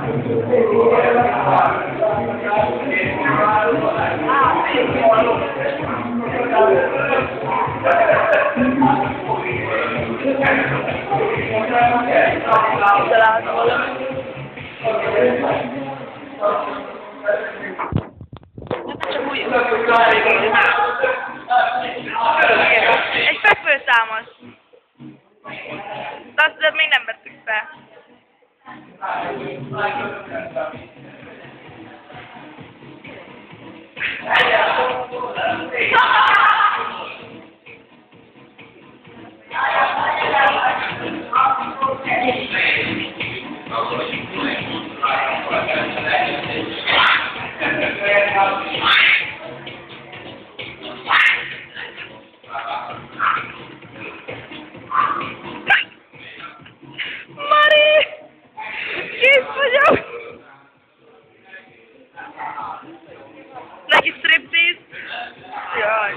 Egy fekvőszámos. De azt még nem vettük fel. Mari! Kész vagyok! Neki striptease? Jaj!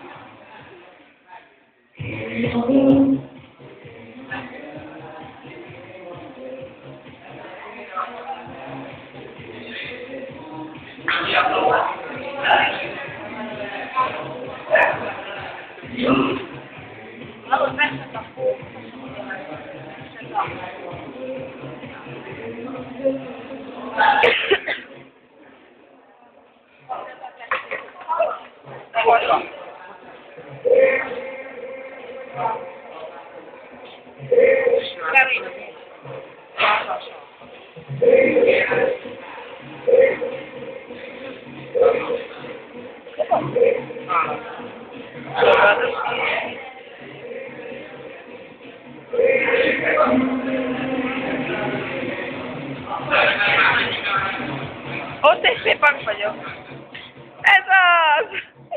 Ott egy szép bank vagyok. Ez az!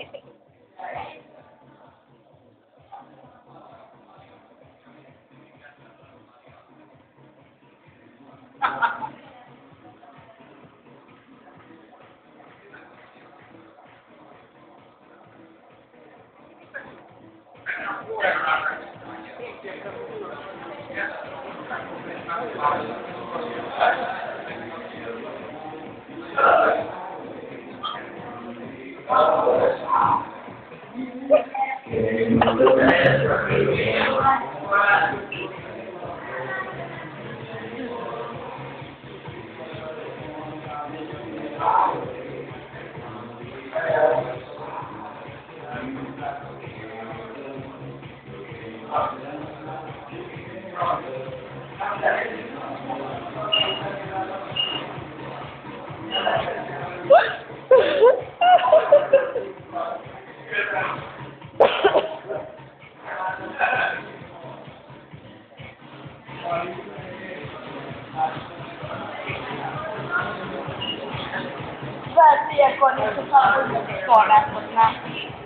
Lehet ilyenkor nincs, hogy szolgáltatnám.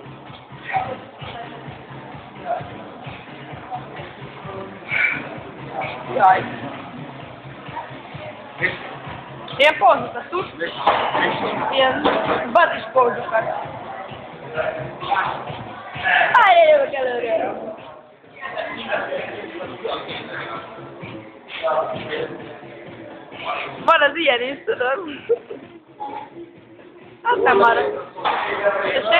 Jaj. Ilyen pózokat tudsz? Ilyen bazis pózokat. Várj, jövök előre. Van az ilyen is, tudod? Az nem arra. Tessék?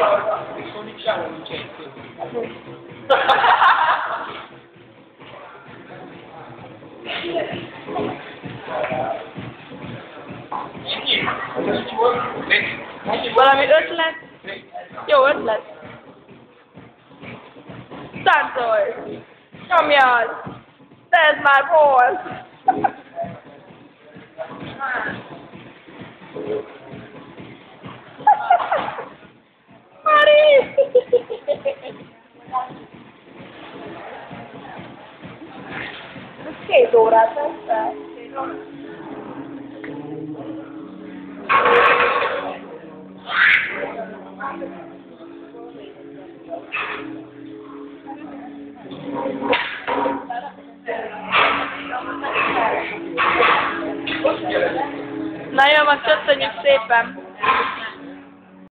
Valami ötlet? Jó ötlet. Táncolj! Nyomjad! De ez már volt! Mari! Ez 2 órát tesztel. Na jó, van, köszönjük szépen!